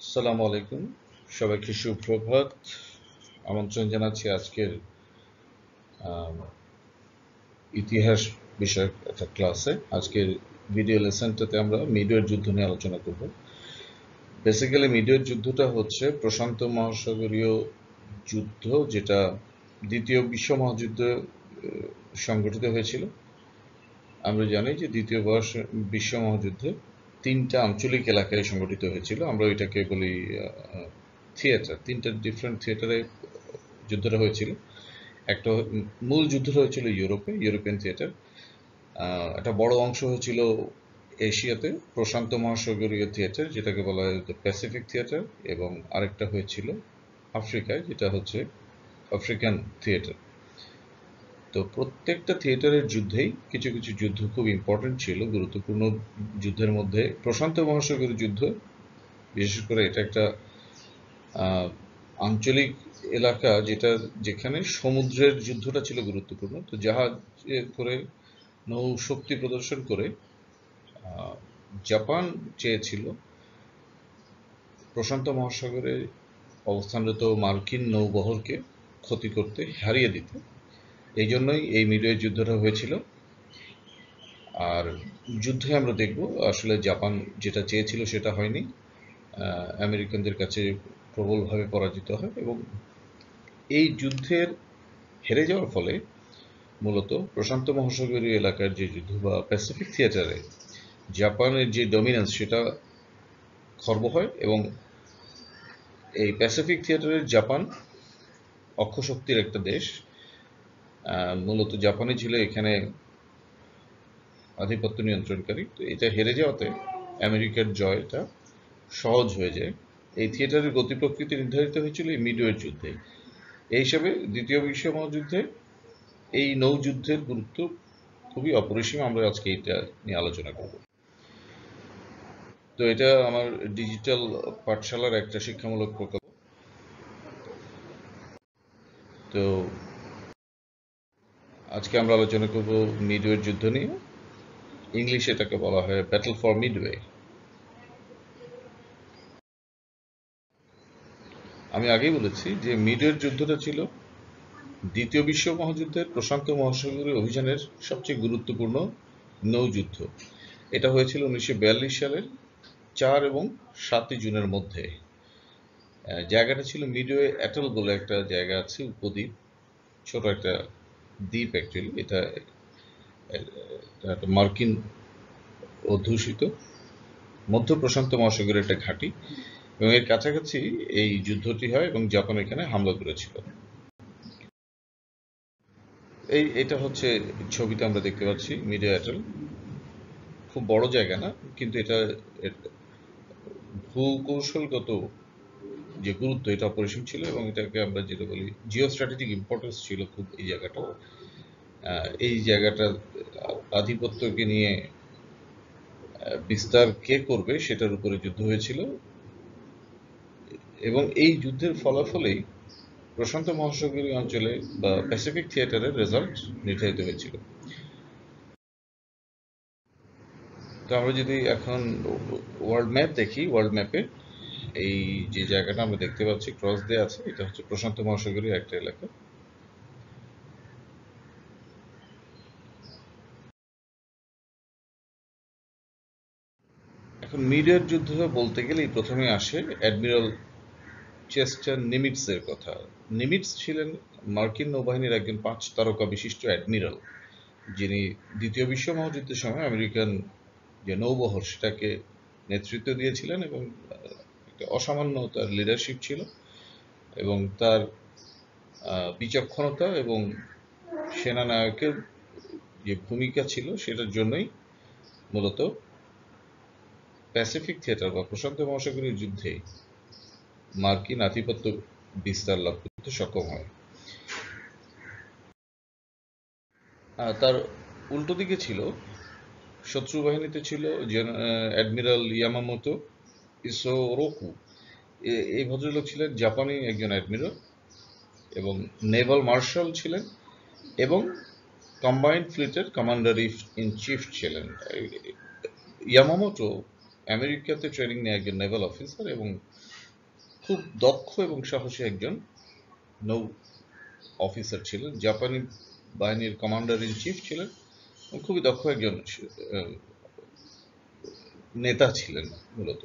আসসালামু আলাইকুম, সবাইকে সুপ্রভাত। আমন্ত্রণ জানাচ্ছি আজকের আহ, ইতিহাস বিষয়ক একটা ক্লাসে। আজকের ভিডিও লেসনটাতে আমরা মিডওয়ের যুদ্ধ নিয়ে আলোচনা করব। বেসিক্যালি মিডওয়ের যুদ্ধটা হচ্ছে প্রশান্ত মহাসাগরীয় যুদ্ধ, যেটা দ্বিতীয় বিশ্ব মহাযুদ্ধে সংগঠিত হয়েছিল। আমরা জানি যে বিশ্ব মহাযুদ্ধে তিনটা আঞ্চলিক এলাকায় সংগঠিত হয়েছিল। আমরা ওইটাকে বলি থিয়েটার। তিনটা ডিফারেন্ট থিয়েটারে যুদ্ধটা হয়েছিল। একটা মূল যুদ্ধটা হয়েছিল ইউরোপিয়ান থিয়েটার। একটা বড় অংশ হয়েছিল এশিয়াতে, প্রশান্ত মহাসাগরীয় থিয়েটার, যেটাকে বলা হয় প্যাসিফিক থিয়েটার, এবং আরেকটা হয়েছিল আফ্রিকায়, যেটা হচ্ছে আফ্রিকান থিয়েটার। তো প্রত্যেকটা থিয়েটারের যুদ্ধেই কিছু কিছু যুদ্ধ খুব ইম্পর্টেন্ট ছিল। গুরুত্বপূর্ণ যুদ্ধের মধ্যে প্রশান্ত মহাসাগরীয় যুদ্ধ, বিশেষ করে এটা একটা আঞ্চলিক এলাকা যেখানে সমুদ্রের যুদ্ধটা ছিল গুরুত্বপূর্ণ। তো জাহাজে করে নৌ শক্তি প্রদর্শন করে জাপান চেয়েছিল প্রশান্ত মহাসাগরে অবস্থানরত মার্কিন নৌবহরকে ক্ষতি করতে, হারিয়ে দিতে। এই জন্যই এই মিডওয়ে যুদ্ধটা হয়েছিল। আর যুদ্ধে আমরা দেখব আসলে জাপান যেটা চেয়েছিল সেটা হয়নি। আমেরিকানদের কাছে প্রবলভাবে পরাজিত হয়, এবং এই যুদ্ধের হেরে যাওয়ার ফলে মূলত প্রশান্ত মহাসাগরীয় এলাকার যে যুদ্ধ বা প্যাসিফিক থিয়েটারে জাপানের যে ডমিনেন্স সেটা খর্ব হয়। এবং এই প্যাসিফিক থিয়েটারের জাপান অক্ষশক্তির একটা দেশ। মূলত জাপানই ছিল এখানে আধিপত্য নিয়ন্ত্রণকারী। তো এটা হেরে যাওয়াতে আমেরিকার জয়টা সহজ হয়ে যায়। এই থিয়েটারের গতি প্রকৃতি নির্ধারিত হয়েছিল এই মিডওয়ের যুদ্ধে। এই হিসাবে দ্বিতীয় বিশ্ব মহাযুদ্ধে এই নৌযুদ্ধের গুরুত্ব খুবই অপরিসীম। আমরা আজকে এটা নিয়ে আলোচনা করব। তো এটা আমার ডিজিটাল পাঠশালার একটা শিক্ষামূলক প্রকল্প। তো আজকে আমরা আলোচনা করব মিডওয়ের যুদ্ধ নিয়ে। ইংলিশে এটাকে বলা হয় ব্যাটল ফর মিডওয়ে। আমি আগেই বলেছি যে মিডওয়ের যুদ্ধটা ছিল দ্বিতীয় বিশ্ব মহাযুদ্ধের প্রশান্ত মহাসাগরীয় অভিযানের সবচেয়ে গুরুত্বপূর্ণ নৌযুদ্ধ। এটা হয়েছিল 1942 সালের 4 এবং 7 জুনের মধ্যে। জায়গাটা ছিল মিডওয়ে অ্যাটল বলে একটা জায়গা আছে, উপদ্বীপ, ছোট একটা দ্বীপ অ্যাকচুয়ালি। এটা একটা মার্কিন অধ্যুষিত মধ্য প্রশান্ত মহাসাগরের একটা ঘাঁটি, এবং এর কাছাকাছি এই যুদ্ধটি হয় এবং জাপান এখানে হামলা করেছিল। এটা হচ্ছে ছবিতে আমরা দেখতে পাচ্ছি মিডওয়ে অ্যাটল। খুব বড় জায়গা না, কিন্তু এটা ভূকৌশলগত যে গুরুত্ব এটা অপরিসীম ছিল, এবং এটাকে আমরা যেটা বলি জিও স্ট্র্যাটেজিক ইম্পর্টেন্স ছিল খুব এই জায়গাটা। এই জায়গাটা আধিপত্যকে নিয়ে বিস্তার কে করবে সেটার উপরে যুদ্ধ হয়েছিল, এবং এই যুদ্ধের ফলাফলেই প্রশান্ত মহাসাগরীয় অঞ্চলে বা প্যাসিফিক থিয়েটারের রেজাল্ট নির্ধারিত হয়েছিল। তো আমরা যদি এখন ওয়ার্ল্ড ম্যাপ দেখি, ওয়ার্ল্ড ম্যাপে এই যে জায়গাটা আমরা দেখতে পাচ্ছি ক্রস দিয়ে আছে, এটা হচ্ছে প্রশান্ত মহাসাগরীয় একটা এলাকা। এখন মিডওয়ের যুদ্ধ বলতে গেলেই প্রথমে আসে অ্যাডমিরাল চেস্টার নিমিটসের কথা। নিমিটস ছিলেন মার্কিন নৌবাহিনীর একজন 5 তারকা বিশিষ্ট অ্যাডমিরাল, যিনি দ্বিতীয় বিশ্ব মহাযুদ্ধের সময় আমেরিকান যে নৌবহর সেটাকে নেতৃত্ব দিয়েছিলেন, এবং একটা অসামান্য তার লিডারশিপ ছিল, এবং তার বিচক্ষণতা এবং সেনানায়কের যে ভূমিকা ছিল সেটার জন্যই মূলত প্যাসিফিক থিয়েটার বা প্রশান্ত মহাসাগরীয় যুদ্ধে মার্কিন আধিপত্য বিস্তার লাভ করতে সক্ষম হয়। তার উল্টো দিকে ছিল, শত্রু বাহিনীতে ছিল অ্যাডমিরাল ইয়ামামোতো ইসোরোকু। এই ভদ্রলোক ছিলেন জাপানি একজন অ্যাডমিরাল এবং নেভাল মার্শাল ছিলেন, এবং কম্বাইন্ড ফ্লিটের কমান্ডার ইন চিফ ছিলেন। ইয়ামামোটো আমেরিকাতে ট্রেনিং নেয় একজন নেভাল অফিসার, এবং খুব দক্ষ এবং সাহসী একজন নৌ অফিসার ছিলেন, জাপানি বাহিনীর কমান্ডার ইন চিফ ছিলেন, খুবই দক্ষ একজন নেতা ছিলেন মূলত।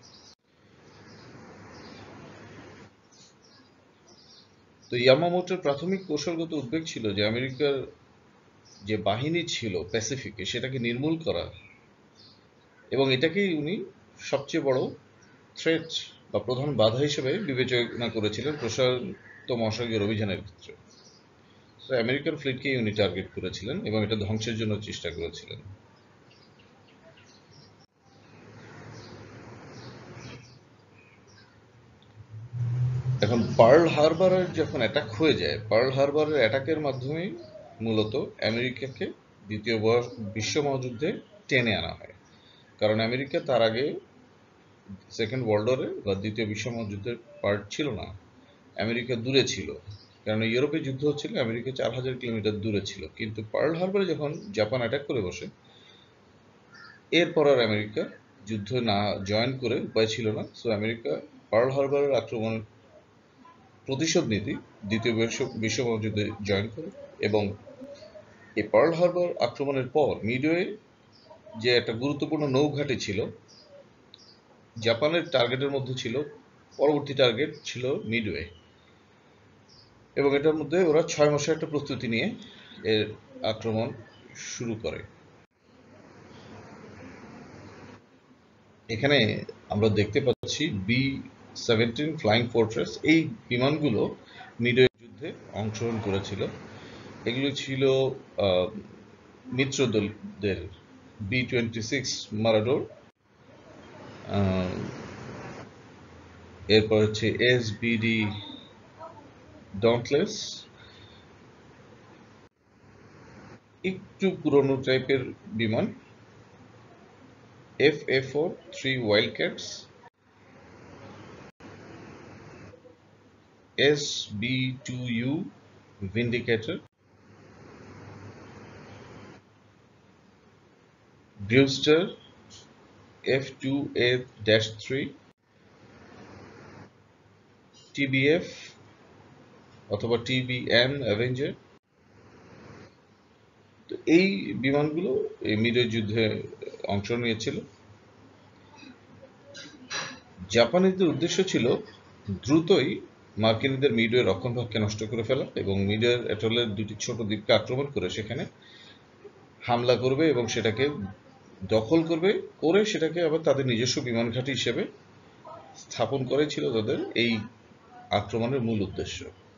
তো ইয়ামামোটোর প্রাথমিক কৌশলগত উদ্বেগ ছিল যে আমেরিকার যে বাহিনী ছিল প্যাসিফিকে সেটাকে নির্মূল করা, এবং এটাকেই উনি সবচেয়ে বড় থ্রেট বা প্রধান বাধা হিসেবে বিবেচনা করেছিলেন প্রশান্ত মহাসাগরীয় অভিযানের ক্ষেত্রে। তো আমেরিকান ফ্লিটকেই উনি টার্গেট করেছিলেন এবং এটা ধ্বংসের জন্য চেষ্টা করেছিলেন। এখন পার্ল হারবারের যখন অ্যাটাক হয়ে যায়, পার্ল হারবারের অ্যাটাকের মাধ্যমেই মূলত আমেরিকাকে দ্বিতীয় বিশ্ব মহাযুদ্ধে টেনে আনা হয়। কারণ আমেরিকা তার আগে সেকেন্ড ওয়ার্ল্ড ওয়ারে বা দ্বিতীয় বিশ্ব মহাযুদ্ধের পার্ট ছিল না। আমেরিকা দূরে ছিল, কারণ ইউরোপে যুদ্ধ হচ্ছিল, আমেরিকা 4000 কিলোমিটার দূরে ছিল। কিন্তু পার্ল হারবারে যখন জাপান অ্যাটাক করে বসে, এরপর আর আমেরিকা যুদ্ধ না জয়েন করে উপায় ছিল না। সো আমেরিকা পার্ল হারবারের আক্রমণের প্রতিশোধ নীতি দ্বিতীয় বিশ্ব মহাযুদ্ধে জয়েন করে, এবং এই পার্ল হারবার আক্রমণের পর মিডওয়ে যে একটা গুরুত্বপূর্ণ নৌঘাঁটি ছিল, জাপানের টার্গেটের মধ্যে ছিল, পরবর্তী টার্গেট ছিল মিডওয়ে, এবং এটার মধ্যে ওরা 6 মাসের একটা প্রস্তুতি নিয়ে এর আক্রমণ শুরু করে। এখানে আমরা দেখতে পাচ্ছি B-17 ফ্লাইং ফোর্ট্রেস, এই বিমানগুলো মিডওয়ে যুদ্ধে অংশগ্রহণ করেছিল। এগুলো ছিল মিত্রদের B-26 মারাডোর, এরপর হচ্ছে SBD ডন্টলেস, একটু পুরনো টাইপের বিমান FA-4-3 Wildcats, SB-2U Vindicator, Brewster F2A-3, TBF অথবা TBN অ্যাভেঞ্জার। তো এই বিমানগুলো এই মিডওয়ে যুদ্ধে অংশ নিয়েছিল। জাপানিদের উদ্দেশ্য ছিল দ্রুতই মার্কিনীদের মিডওয়ে রক্ষণভাগকে নষ্ট করে ফেলা এবং মিডওয়ে অ্যাটলের দুটি ছোট দ্বীপকে আক্রমণ করে সেখানে হামলা করবে এবং সেটাকে দখল করবে, করে সেটাকে আবার তাদের নিজস্ব বিমান ঘাঁটি হিসেবে স্থাপন করাই ছিল তাদের এই আক্রমণের মূল উদ্দেশ্য।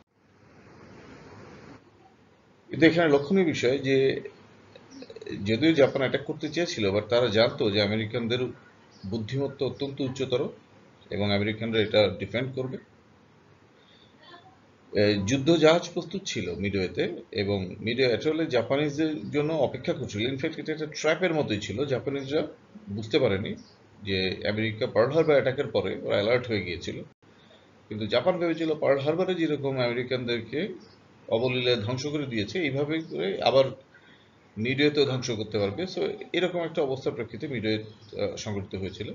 কিন্তু এখানে লক্ষণীয় বিষয় যে যদিও জাপান অ্যাটাক করতে চেয়েছিল, বাট তারা জানতো যে আমেরিকানদের বুদ্ধিমত্তা অত্যন্ত উচ্চতর এবং আমেরিকানরা এটা ডিফেন্ড করবে। যুদ্ধ জাহাজ প্রস্তুত ছিল মিডওয়েতে, এবং মিডওয়ে অ্যাটলে জাপানিজদের জন্য অপেক্ষা করছিল। ইনফ্যাক্ট এটা একটা ট্র্যাপের মতোই ছিল। জাপানিজরা বুঝতে পারেনি যে আমেরিকা পার্ল হারবার অ্যাটাকের পরে ওরা অ্যালার্ট হয়ে গিয়েছিল, কিন্তু জাপান ভেবেছিল পার্ল হারবারে যেরকম আমেরিকানদেরকে অবলীলায় ধ্বংস করে দিয়েছে, এইভাবে করে আবার মিডওয়েতেও ধ্বংস করতে পারবে। সো এরকম একটা অবস্থার প্রেক্ষিতে মিডওয়ে সংঘটিত হয়েছিল।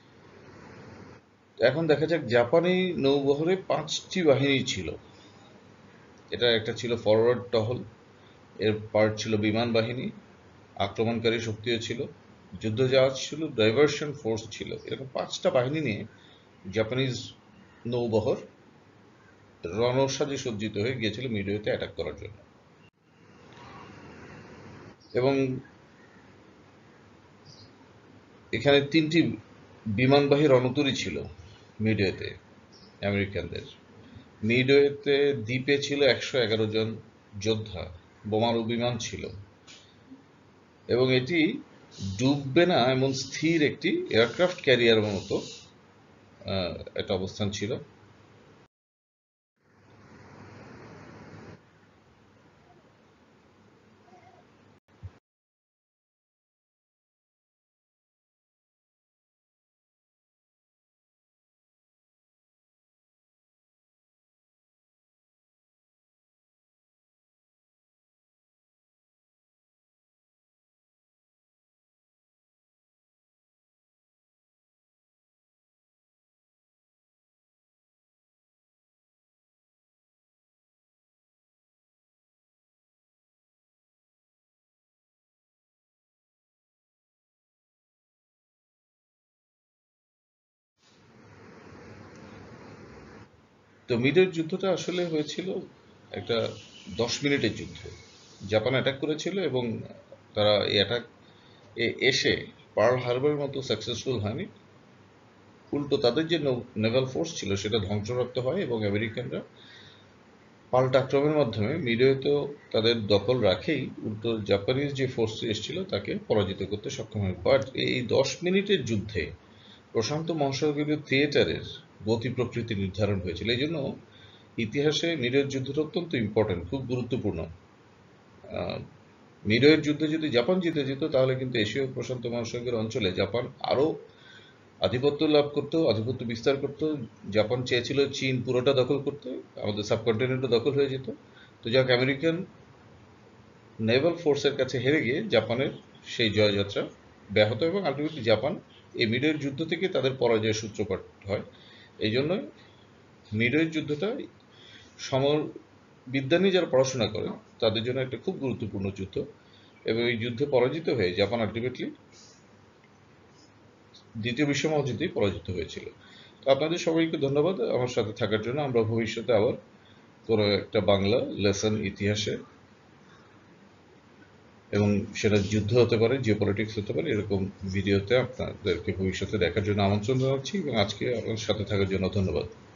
এখন দেখা যাক, জাপানি নৌবহরে 5টি বাহিনী ছিল। এটা একটা ছিল ফরওয়ার্ড টহল, এর পার্ট ছিল বিমান বাহিনী, আক্রমণকারী শক্তিও ছিল, যুদ্ধজাহাজ ছিল, ডাইভার্সন ফোর্স ছিল। এরকম 5টা বাহিনী নিয়ে জাপানিজ নৌবহর রণসাজে সজ্জিত হয়ে গিয়েছিল মিডওয়েতে অ্যাটাক করার জন্য। এবং এখানে 3টি বিমানবাহী রণতরী ছিল মিডওয়েতে আমেরিকানদের। মিডওয়েতে দ্বীপে ছিল 111 জন যোদ্ধা, বোমারু বিমান ছিল, এবং এটি ডুববে না এমন স্থির একটি এয়ারক্রাফট ক্যারিয়ার মতো একটা অবস্থান ছিল। তো মিডওয়ের যুদ্ধটা আসলে হয়েছিল একটা 10 মিনিটের যুদ্ধ। জাপান অ্যাটাক করেছিল এবং তারা এই অ্যাটাক এসে পার্ল হারবারের মতো সাকসেসফুল হয়নি, উল্টো তাদের যে নেভাল ফোর্স ছিল সেটা ধ্বংসপ্রাপ্ত হয় এবং আমেরিকানরা পাল্টা আক্রমণের মাধ্যমে মিডওয়েতেও তাদের দখল রাখেই উল্টো জাপানিজ যে ফোর্স এসেছিল তাকে পরাজিত করতে সক্ষম হয়। বাট এই 10 মিনিটের যুদ্ধে প্রশান্ত মহাসাগরীয় থিয়েটারের গতি প্রকৃতি নির্ধারণ হয়েছিল। এই জন্য ইতিহাসে মিডওয়ের যুদ্ধটা অত্যন্ত ইম্পর্টেন্ট, খুব গুরুত্বপূর্ণ। মিডওয়ের যুদ্ধে যদি জাপান জিতে যেত তাহলে কিন্তু এশীয় প্রশান্ত মহাসাগরীয় অঞ্চলে জাপান আরও আধিপত্য লাভ করতো, আধিপত্য বিস্তার করতো। জাপান চেয়েছিল চীন পুরোটা দখল করতে, আমাদের সাবকন্টিনেন্টও দখল হয়ে যেত। তো যাক, আমেরিকান নেভাল ফোর্সের কাছে হেরে গিয়ে জাপানের সেই জয়যাত্রা ব্যাহত এবং আলটিমেটলি জাপান এই মিডওয়ের যুদ্ধ থেকে তাদের পরাজয়ের সূত্রপাত হয়। এই জন্য মিডওয়ের যুদ্ধটা সমর বিদ্যা নিয়ে যারা পড়াশোনা করে তাদের জন্য একটা খুব গুরুত্বপূর্ণ যুদ্ধ, এবং এই যুদ্ধে পরাজিত হয়ে জাপান আলটিমেটলি দ্বিতীয় বিশ্ব মহাযুদ্ধেই পরাজিত হয়েছিল। তো আপনাদের সবাইকে ধন্যবাদ আমার সাথে থাকার জন্য। আমরা ভবিষ্যতে আবার কোনো একটা বাংলা লেসন ইতিহাসে, এবং সেটা যুদ্ধ হতে পারে, জিওপলিটিক্স হতে পারে, এরকম ভিডিওতে আপনাদেরকে ভবিষ্যতে দেখার জন্য আমন্ত্রণ জানাচ্ছি এবং আজকে আপনার সাথে থাকার জন্য ধন্যবাদ।